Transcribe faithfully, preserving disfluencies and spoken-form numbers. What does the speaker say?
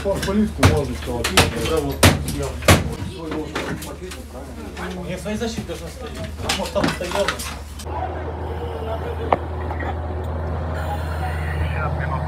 Плитку можно сделать. Я своей защиты должен стоять. Может там стоял.